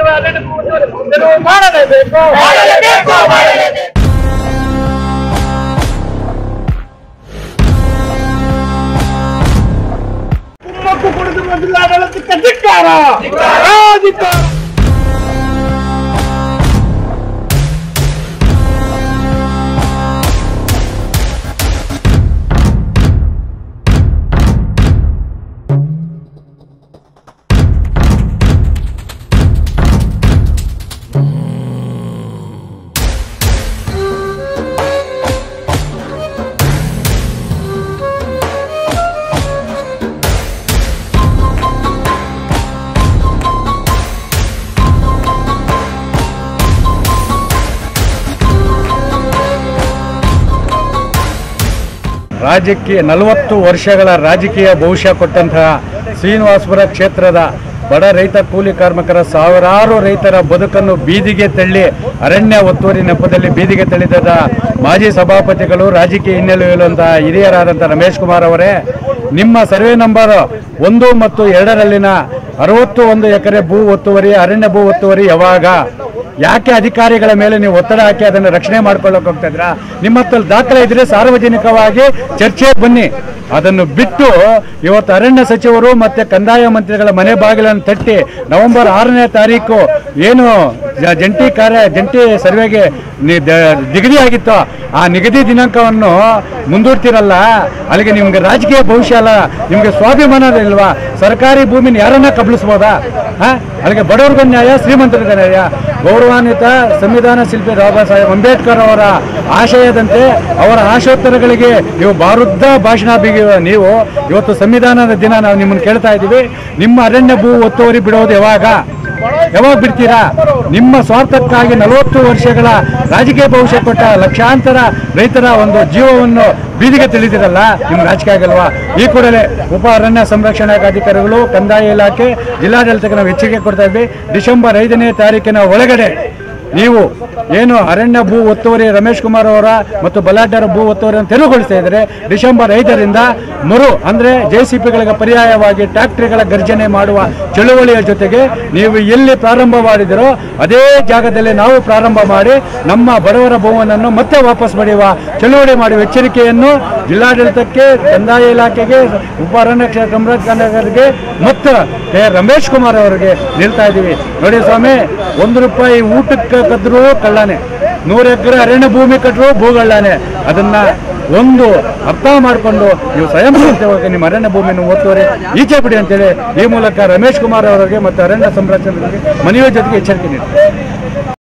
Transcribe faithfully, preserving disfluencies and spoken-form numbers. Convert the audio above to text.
ಮಾಡಲೇಬೇಕು ಕುಮ್ಮಕ್ಕು ಕೊಡುತ್ತಿರುವ ಜಿಲ್ಲಾಡಳಿತಕ್ಕೆ ಧಿಕ್ಕಾರ ಧಿಕ್ಕಾರ. ರಾಜಕೀಯ ನಲವತ್ತು ವರ್ಷಗಳ ರಾಜಕೀಯ ಭವಿಷ್ಯ ಕೊಟ್ಟಂತಹ ಶ್ರೀನಿವಾಸಪುರ ಕ್ಷೇತ್ರದ ಬಡ ರೈತ ಕೂಲಿ ಕಾರ್ಮಿಕರ ಸಾವಿರಾರು ರೈತರ ಬದುಕನ್ನು ಬೀದಿಗೆ ತಳ್ಳಿ ಅರಣ್ಯ ಒತ್ತುವರಿ ನೆಪದಲ್ಲಿ ಬೀದಿಗೆ ತಳ್ಳಿದ ಮಾಜಿ ಸಭಾಪತಿಗಳು ರಾಜಕೀಯ ಹಿನ್ನೆಲೆ ಇರುವಂತಹ ಹಿರಿಯರಾದಂಥ ರಮೇಶ್ ಕುಮಾರ್ ಅವರೇ, ನಿಮ್ಮ ಸರ್ವೆ ನಂಬರ್ ಒಂದು ಮತ್ತು ಎರಡರಲ್ಲಿನ ಅರವತ್ತು ಒಂದು ಎಕರೆ ಭೂ ಒತ್ತುವರಿ ಅರಣ್ಯ ಭೂ ಒತ್ತುವರಿ ಯಾವಾಗ, ಯಾಕೆ ಅಧಿಕಾರಿಗಳ ಮೇಲೆ ನೀವು ಒತ್ತಡ ಹಾಕಿ ಅದನ್ನು ರಕ್ಷಣೆ ಮಾಡ್ಕೊಳ್ಳೋಕೆ ಹೋಗ್ತಾ ಇದ್ರಾ? ನಿಮ್ಮ ಹತ್ರ ದಾಖಲೆ ಇದ್ರೆ ಸಾರ್ವಜನಿಕವಾಗಿ ಚರ್ಚೆಗೆ ಬನ್ನಿ. ಅದನ್ನು ಬಿಟ್ಟು ಇವತ್ತು ಅರಣ್ಯ ಸಚಿವರು ಮತ್ತೆ ಕಂದಾಯ ಮಂತ್ರಿಗಳ ಮನೆ ಬಾಗಿಲನ್ನು ತಟ್ಟಿ ನವೆಂಬರ್ ಆರನೇ ತಾರೀಕು ಏನು ಜಂಟಿ ಕಾರ್ಯ ಜಂಟಿ ಸರ್ವೆಗೆ ನಿಗದಿ ಆಗಿತ್ತು ಆ ನಿಗದಿ ದಿನಾಂಕವನ್ನು ಮುಂದೂಡ್ತಿರಲ್ಲ. ಅಲ್ಲಿಗೆ ನಿಮ್ಗೆ ರಾಜಕೀಯ ಭವಿಷ್ಯ ಅಲ್ಲ, ನಿಮ್ಗೆ ಸ್ವಾಭಿಮಾನ ಇಲ್ವಾ? ಸರ್ಕಾರಿ ಭೂಮಿನ ಯಾರನ್ನ ಕಬಳಿಸ್ಬೋದಾ? ಹಾ, ಅಲ್ಲಿಗೆ ಬಡವರಿಗೂ ನ್ಯಾಯ, ಶ್ರೀಮಂತರಿಗೂ ನ್ಯಾಯ. ಗೌರವಾನ್ವಿತ ಸಂವಿಧಾನ ಶಿಲ್ಪಿ ಬಾಬಾ ಸಾಹೇಬ್ ಅಂಬೇಡ್ಕರ್ ಅವರ ಆಶಯದಂತೆ ಅವರ ಆಶೋತ್ತರಗಳಿಗೆ ನೀವು ಬಾರುದ್ದ ಭಾಷಣ ಬಿಗಿ ನೀವು ಇವತ್ತು ಸಂವಿಧಾನದ ದಿನ ನಾವು ನಿಮ್ಮನ್ನು ಕೇಳ್ತಾ ಇದ್ದೀವಿ. ನಿಮ್ಮ ಅರಣ್ಯ ಭೂ ಒತ್ತುವರಿ ಬಿಡೋದು ಯಾವಾಗ ಯಾವಾಗ ಬಿಡ್ತೀರಾ? ನಿಮ್ಮ ಸ್ವಾರ್ಥಕ್ಕಾಗಿ ನಲವತ್ತು ವರ್ಷಗಳ ರಾಜಕೀಯ ಭವಿಷ್ಯ ಕೊಟ್ಟ ಲಕ್ಷಾಂತರ ರೈತರ ಒಂದು ಜೀವವನ್ನು ಬೀದಿಗೆ ತಿಳಿದಿರಲ್ಲ, ನಿಮ್ಗೆ ರಾಜಕೀಯ ಆಗಲ್ವಾ? ಈ ಕೂಡಲೇ ಉಪ ಅರಣ್ಯ ಸಂರಕ್ಷಣಾ ಅಧಿಕಾರಿಗಳು, ಕಂದಾಯ ಇಲಾಖೆ, ಜಿಲ್ಲಾಡಳಿತಕ್ಕೆ ನಾವು ಎಚ್ಚರಿಕೆ ಕೊಡ್ತಾ ಇದ್ವಿ. ಡಿಸೆಂಬರ್ ಐದನೇ ತಾರೀಕಿನ ಒಳಗಡೆ ನೀವು ಏನು ಅರಣ್ಯ ಭೂ ಒತ್ತುವರಿ ರಮೇಶ್ ಕುಮಾರ್ ಅವರ ಮತ್ತು ಬಲಾಢ್ಯರ ಭೂ ಒತ್ತುವರಿಯನ್ನು ತೆರವುಗೊಳಿಸ್ತಾ ಇದ್ದಾರೆ. ಡಿಸೆಂಬರ್ ಐದರಿಂದ ಮರು ಅಂದರೆ ಜೆ ಸಿ ಪಿಗಳಿಗೆ ಪರ್ಯಾಯವಾಗಿ ಟ್ಯಾಕ್ಟ್ರಿಗಳ ಗರ್ಜನೆ ಮಾಡುವ ಚಳುವಳಿಯ ಜೊತೆಗೆ ನೀವು ಎಲ್ಲಿ ಪ್ರಾರಂಭ ಮಾಡಿದಿರೋ ಅದೇ ಜಾಗದಲ್ಲಿ ನಾವು ಪ್ರಾರಂಭ ಮಾಡಿ ನಮ್ಮ ಬಡವರ ಭೂಮನ್ನು ಮತ್ತೆ ವಾಪಸ್ ಪಡೆಯುವ ಚಳುವಳಿ ಮಾಡುವ ಎಚ್ಚರಿಕೆಯನ್ನು ಜಿಲ್ಲಾಡಳಿತಕ್ಕೆ, ಕಂದಾಯ ಇಲಾಖೆಗೆ, ಉಪ ಅರಣ್ಯ ಸಂರಕ್ಷಣೆಗೆ ಮತ್ತು ಕೆ ರಮೇಶ್ ಕುಮಾರ್ ಅವರಿಗೆ ನಿಲ್ತಾ ಇದ್ದೀವಿ. ನೋಡಿ ಸ್ವಾಮಿ, ಒಂದು ರೂಪಾಯಿ ಊಟಕ್ಕೆ ಕದ್ರೂ ಕಳ್ಳಾನೆ, ನೂರು ಎಕರೆ ಅರಣ್ಯ ಭೂಮಿ ಕಟ್ಟರು ಭೂಗಳ್ಳಾನೆ. ಅದನ್ನ ಒಂದು ಅರ್ಥ ಮಾಡಿಕೊಂಡು ನೀವು ಸ್ವಯಂ ಪ್ರೇರಿತವಾಗಿ ನಿಮ್ಮ ಅರಣ್ಯ ಭೂಮಿಯನ್ನು ಒತ್ತುವರಿ ಈಚೆ ಬಿಡಿ ಅಂತೇಳಿ ಈ ಮೂಲಕ ರಮೇಶ್ ಕುಮಾರ್ ಅವರಿಗೆ ಮತ್ತು ಅರಣ್ಯ ಸಂರಕ್ಷಣೆಗೆ ಮನವಿ ಜೊತೆಗೆ ಎಚ್ಚರಿಕೆ ನೀಡಿ.